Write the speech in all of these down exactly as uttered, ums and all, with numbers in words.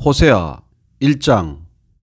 호세아 일 장.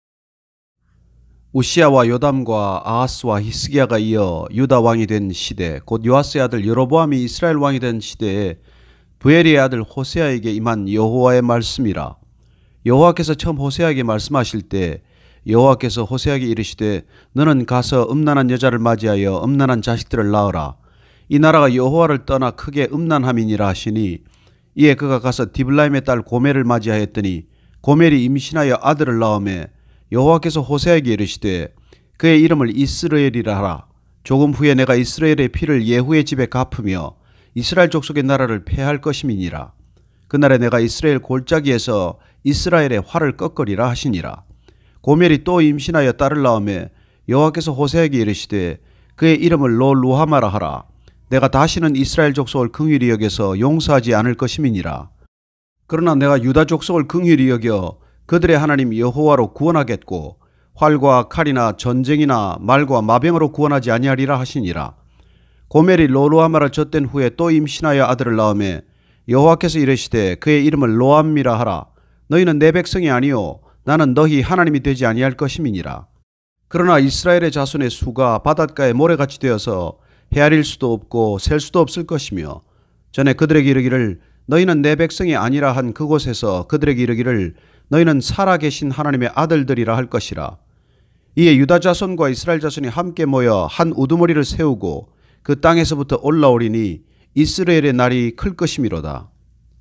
우시야와 요담과 아하스와 히스기야가 이어 유다 왕이 된 시대, 곧 요아스의 아들 여로보암이 이스라엘 왕이 된 시대에 부엘의 아들 호세아에게 임한 여호와의 말씀이라. 여호와께서 처음 호세아에게 말씀하실 때 여호와께서 호세아에게 이르시되 너는 가서 음란한 여자를 맞이하여 음란한 자식들을 낳으라. 이 나라가 여호와를 떠나 크게 음란함이니라 하시니, 이에 그가 가서 디블라임의 딸 고멜을 맞이하였더니 고멜이 임신하여 아들을 낳으매 여호와께서 호세아에게 이르시되 그의 이름을 이스라엘이라 하라. 조금 후에 내가 이스라엘의 피를 예후의 집에 갚으며 이스라엘 족속의 나라를 폐할 것임이니라. 그날에 내가 이스라엘 골짜기에서 이스라엘의 활을 꺾으리라 하시니라. 고멜이 또 임신하여 딸을 낳으매 여호와께서 호세아에게 이르시되 그의 이름을 로 루하마라 하라. 내가 다시는 이스라엘 족속을 긍휼히 여겨서 용서하지 않을 것임이니라. 그러나 내가 유다 족속을 긍휼히 여겨 그들의 하나님 여호와로 구원하겠고 활과 칼이나 전쟁이나 말과 마병으로 구원하지 아니하리라 하시니라. 고멜이 로루하마를 젖된 후에 또 임신하여 아들을 낳으매 여호와께서 이르시되 그의 이름을 로암미라 하라. 너희는 내 백성이 아니요 나는 너희 하나님이 되지 아니할 것임이니라. 그러나 이스라엘의 자손의 수가 바닷가에 모래같이 되어서 헤아릴 수도 없고 셀 수도 없을 것이며, 전에 그들에게 이르기를 너희는 내 백성이 아니라 한 그곳에서 그들에게 이르기를 너희는 살아계신 하나님의 아들들이라 할 것이라. 이에 유다 자손과 이스라엘 자손이 함께 모여 한 우두머리를 세우고 그 땅에서부터 올라오리니 이스라엘의 날이 클 것이미로다.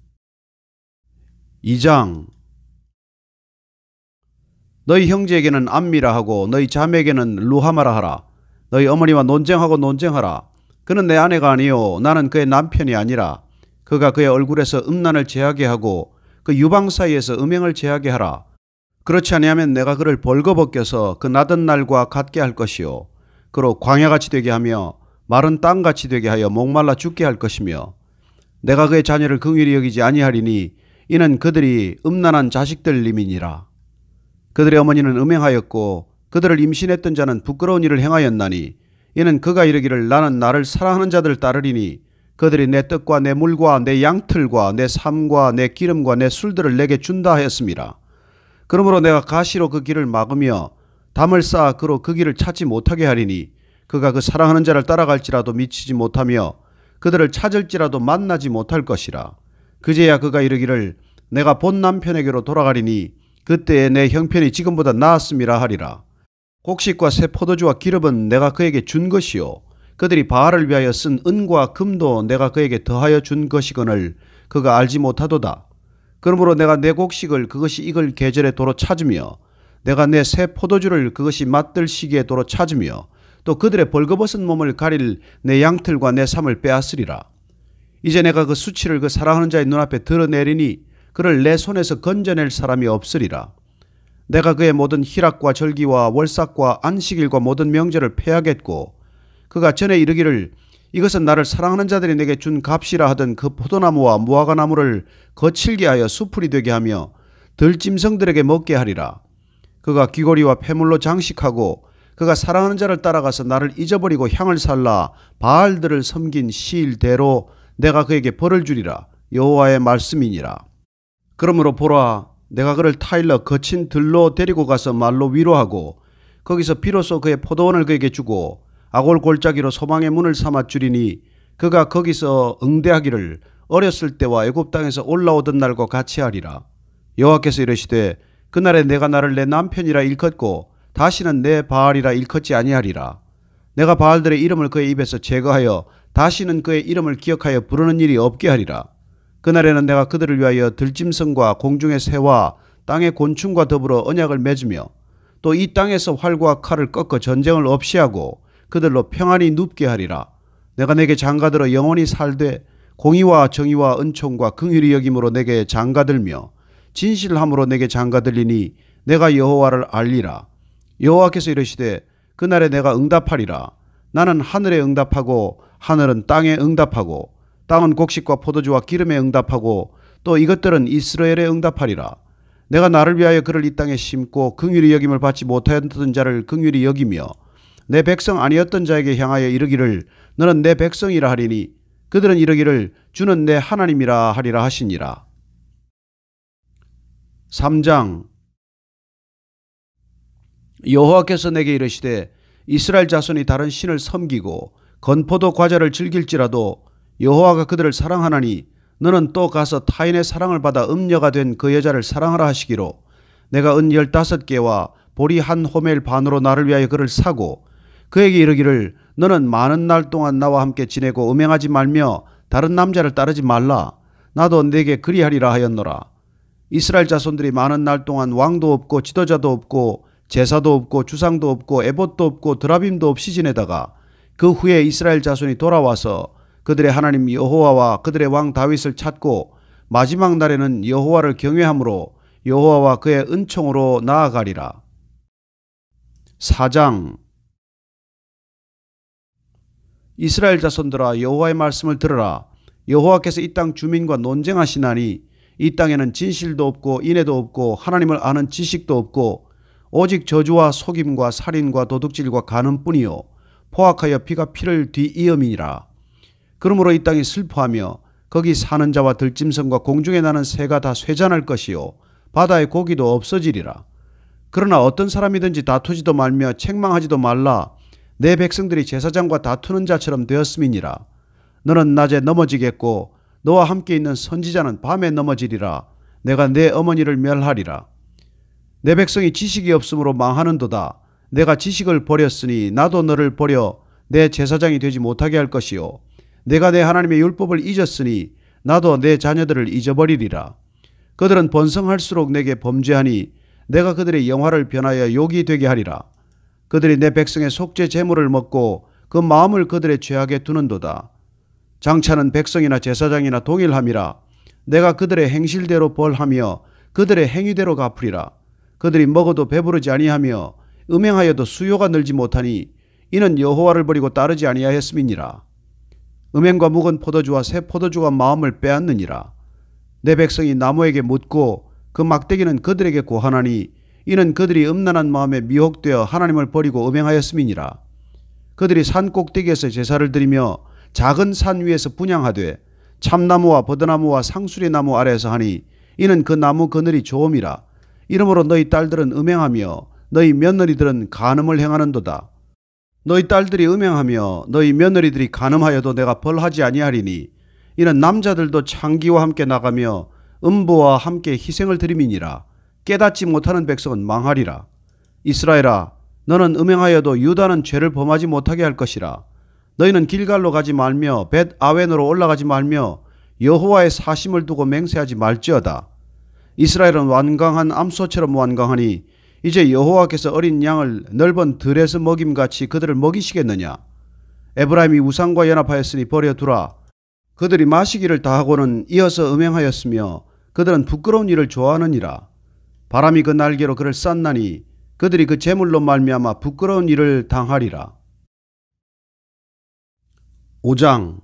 이 장. 너희 형제에게는 암미라 하고 너희 자매에게는 루하마라 하라. 너희 어머니와 논쟁하고 논쟁하라. 그는 내 아내가 아니요 나는 그의 남편이 아니라. 그가 그의 얼굴에서 음란을 제하게 하고 그 유방 사이에서 음행을 제하게 하라. 그렇지 아니하면 내가 그를 벌거벗겨서 그 나던 날과 같게 할 것이요 그로 광야같이 되게 하며 마른 땅같이 되게 하여 목말라 죽게 할 것이며, 내가 그의 자녀를 긍휼히 여기지 아니하리니 이는 그들이 음란한 자식들임이니라. 그들의 어머니는 음행하였고 그들을 임신했던 자는 부끄러운 일을 행하였나니, 이는 그가 이르기를 나는 나를 사랑하는 자들을 따르리니 그들이 내 떡과 내 물과 내 양틀과 내 삶과 내 기름과 내 술들을 내게 준다 하였음이라. 그러므로 내가 가시로 그 길을 막으며 담을 쌓아 그로 그 길을 찾지 못하게 하리니, 그가 그 사랑하는 자를 따라갈지라도 미치지 못하며 그들을 찾을지라도 만나지 못할 것이라. 그제야 그가 이르기를 내가 본 남편에게로 돌아가리니 그때에 내 형편이 지금보다 나았음이라 하리라. 곡식과 새 포도주와 기름은 내가 그에게 준 것이요 그들이 바알을 위하여 쓴 은과 금도 내가 그에게 더하여 준 것이거늘 그가 알지 못하도다. 그러므로 내가 내 곡식을 그것이 익을 계절에 도로 찾으며 내가 내 새 포도주를 그것이 맛들 시기에 도로 찾으며 또 그들의 벌거벗은 몸을 가릴 내 양틀과 내 삶을 빼앗으리라. 이제 내가 그 수치를 그 사랑하는 자의 눈앞에 드러내리니 그를 내 손에서 건져낼 사람이 없으리라. 내가 그의 모든 희락과 절기와 월삭과 안식일과 모든 명절을 폐하겠고, 그가 전에 이르기를 이것은 나를 사랑하는 자들이 내게 준 값이라 하던 그 포도나무와 무화과나무를 거칠게 하여 수풀이 되게 하며 들짐승들에게 먹게 하리라. 그가 귀고리와 폐물로 장식하고 그가 사랑하는 자를 따라가서 나를 잊어버리고 향을 살라 바알들을 섬긴 시일대로 내가 그에게 벌을 주리라. 여호와의 말씀이니라. 그러므로 보라, 내가 그를 타일러 거친 들로 데리고 가서 말로 위로하고 거기서 비로소 그의 포도원을 그에게 주고 아골 골짜기로 소망의 문을 삼아 주리니, 그가 거기서 응대하기를 어렸을 때와 애굽 땅에서 올라오던 날과 같이 하리라. 여호와께서 이르시되 그날에 내가 나를 내 남편이라 일컫고 다시는 내 바알이라 일컫지 아니하리라. 내가 바알들의 이름을 그의 입에서 제거하여 다시는 그의 이름을 기억하여 부르는 일이 없게 하리라. 그날에는 내가 그들을 위하여 들짐승과 공중의 새와 땅의 곤충과 더불어 언약을 맺으며 또 이 땅에서 활과 칼을 꺾어 전쟁을 없이 하고 그들로 평안히 눕게 하리라. 내가 내게 장가들어 영원히 살되 공의와 정의와 은총과 긍휼히 여김으로 내게 장가들며 진실함으로 내게 장가들리니 내가 여호와를 알리라. 여호와께서 이르시되 그날에 내가 응답하리라. 나는 하늘에 응답하고 하늘은 땅에 응답하고 땅은 곡식과 포도주와 기름에 응답하고 또 이것들은 이스라엘에 응답하리라. 내가 나를 위하여 그를 이 땅에 심고 긍휼히 여김을 받지 못하였던 자를 긍휼히 여기며 내 백성 아니었던 자에게 향하여 이르기를 너는 내 백성이라 하리니 그들은 이르기를 주는 내 하나님이라 하리라 하시니라. 삼 장. 여호와께서 내게 이르시되 이스라엘 자손이 다른 신을 섬기고 건포도 과자를 즐길지라도 여호와가 그들을 사랑하나니 너는 또 가서 타인의 사랑을 받아 음녀가 된 그 여자를 사랑하라 하시기로 내가 은 열다섯 개와 보리 한 호멜 반으로 나를 위하여 그를 사고 그에게 이르기를 너는 많은 날 동안 나와 함께 지내고 음행하지 말며 다른 남자를 따르지 말라. 나도 네게 그리하리라 하였노라. 이스라엘 자손들이 많은 날 동안 왕도 없고 지도자도 없고 제사도 없고 주상도 없고 에봇도 없고 드라빔도 없이 지내다가 그 후에 이스라엘 자손이 돌아와서 그들의 하나님 여호와와 그들의 왕 다윗을 찾고 마지막 날에는 여호와를 경외함으로 여호와와 그의 은총으로 나아가리라. 사 장. 이스라엘 자손들아 여호와의 말씀을 들으라. 여호와께서 이 땅 주민과 논쟁하시나니 이 땅에는 진실도 없고 인애도 없고 하나님을 아는 지식도 없고 오직 저주와 속임과 살인과 도둑질과 간음뿐이요 포악하여 피가 피를 뒤이음이니라. 그러므로 이 땅이 슬퍼하며 거기 사는 자와 들짐승과 공중에 나는 새가 다 쇠잔할 것이요 바다의 고기도 없어지리라. 그러나 어떤 사람이든지 다투지도 말며 책망하지도 말라. 내 백성들이 제사장과 다투는 자처럼 되었음이니라. 너는 낮에 넘어지겠고 너와 함께 있는 선지자는 밤에 넘어지리라. 내가 내 어머니를 멸하리라. 내 백성이 지식이 없으므로 망하는도다. 내가 지식을 버렸으니 나도 너를 버려 내 제사장이 되지 못하게 할 것이요 내가 내 하나님의 율법을 잊었으니 나도 내 자녀들을 잊어버리리라. 그들은 번성할수록 내게 범죄하니 내가 그들의 영화를 변하여 욕이 되게 하리라. 그들이 내 백성의 속죄 제물을 먹고 그 마음을 그들의 죄악에 두는도다. 장차는 백성이나 제사장이나 동일함이라. 내가 그들의 행실대로 벌하며 그들의 행위대로 갚으리라. 그들이 먹어도 배부르지 아니하며 음행하여도 수요가 늘지 못하니 이는 여호와를 버리고 따르지 아니하였음이니라. 음행과 묵은 포도주와 새 포도주가 마음을 빼앗느니라. 내 백성이 나무에게 묻고 그 막대기는 그들에게 고하나니 이는 그들이 음란한 마음에 미혹되어 하나님을 버리고 음행하였음이니라. 그들이 산 꼭대기에서 제사를 드리며 작은 산 위에서 분향하되 참나무와 버드나무와 상수리나무 아래에서 하니 이는 그 나무 그늘이 좋음이라. 이러므로 너희 딸들은 음행하며 너희 며느리들은 간음을 행하는도다. 너희 딸들이 음행하며 너희 며느리들이 간음하여도 내가 벌하지 아니하리니 이는 남자들도 창기와 함께 나가며 음부와 함께 희생을 드림이니라. 깨닫지 못하는 백성은 망하리라. 이스라엘아 너는 음행하여도 유다는 죄를 범하지 못하게 할 것이라. 너희는 길갈로 가지 말며 벳 아웬으로 올라가지 말며 여호와의 사심을 두고 맹세하지 말지어다. 이스라엘은 완강한 암소처럼 완강하니 이제 여호와께서 어린 양을 넓은 들에서 먹임같이 그들을 먹이시겠느냐. 에브라임이 우상과 연합하였으니 버려두라. 그들이 마시기를 다하고는 이어서 음행하였으며 그들은 부끄러운 일을 좋아하느니라. 바람이 그 날개로 그를 쌌나니 그들이 그 재물로 말미암아 부끄러운 일을 당하리라. 오 장.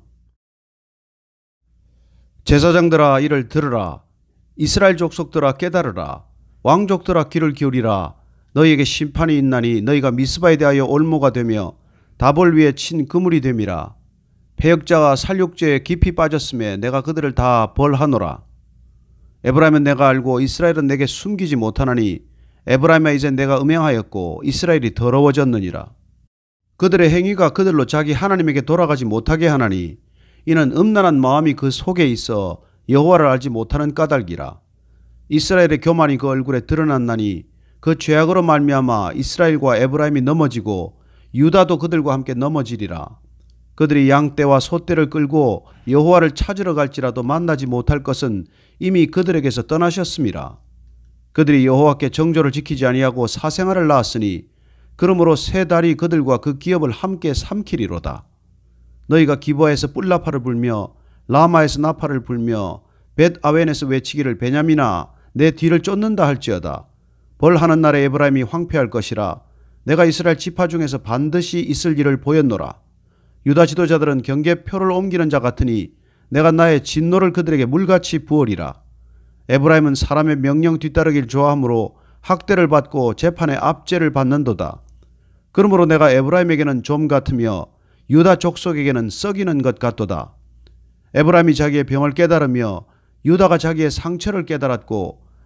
제사장들아 이를 들으라. 이스라엘 족속들아 깨달으라. 왕족들아 귀를 기울이라. 너희에게 심판이 있나니 너희가 미스바에 대하여 올무가 되며 다볼 위에 친 그물이 됨이라. 패역자가 살육죄에 깊이 빠졌음에 내가 그들을 다 벌하노라. 에브라임은 내가 알고 이스라엘은 내게 숨기지 못하나니 에브라임아 이제 내가 음행하였고 이스라엘이 더러워졌느니라. 그들의 행위가 그들로 자기 하나님에게 돌아가지 못하게 하나니 이는 음란한 마음이 그 속에 있어 여호와를 알지 못하는 까닭이라. 이스라엘의 교만이 그 얼굴에 드러났나니 그 죄악으로 말미암아 이스라엘과 에브라임이 넘어지고 유다도 그들과 함께 넘어지리라. 그들이 양떼와 소떼를 끌고 여호와를 찾으러 갈지라도 만나지 못할 것은 이미 그들에게서 떠나셨음이라. 그들이 여호와께 정조를 지키지 아니하고 사생아를 낳았으니 그러므로 세 달이 그들과 그 기업을 함께 삼키리로다. 너희가 기브아에서 뿔나파를 불며 라마에서 나팔을 불며 벳 아웬에서 외치기를 베냐민아 내 뒤를 쫓는다 할지어다. 벌하는 날에 에브라임이 황폐할 것이라. 내가 이스라엘 지파 중에서 반드시 있을 일을 보였노라. 유다 지도자들은 경계표를 옮기는 자 같으니 내가 나의 진노를 그들에게 물같이 부으리라. 에브라임은 사람의 명령 뒤따르기를 좋아하므로 학대를 받고 재판의 압제를 받는도다. 그러므로 내가 에브라임에게는 좀 같으며 유다 족속에게는 썩이는 것 같도다. 에브라임이 자기의 병을 깨달으며 유다가 자기의 상처를 깨달았고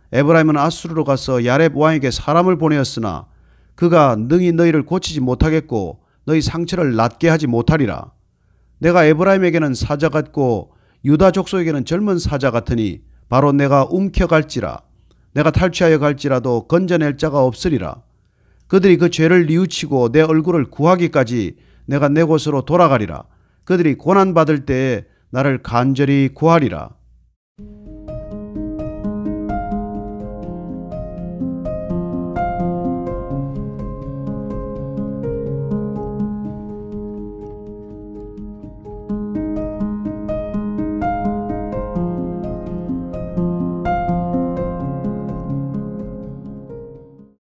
에브라임은 아수르로 가서 야렙 왕에게 사람을 보내었으나 그가 능히 너희를 고치지 못하겠고 너희 상처를 낫게 하지 못하리라. 내가 에브라임에게는 사자 같고 유다 족속에게는 젊은 사자 같으니 바로 내가 움켜갈지라. 내가 탈취하여 갈지라도 건져낼 자가 없으리라. 그들이 그 죄를 뉘우치고 내 얼굴을 구하기까지 내가 내 곳으로 돌아가리라. 그들이 고난받을 때에 나를 간절히 구하리라.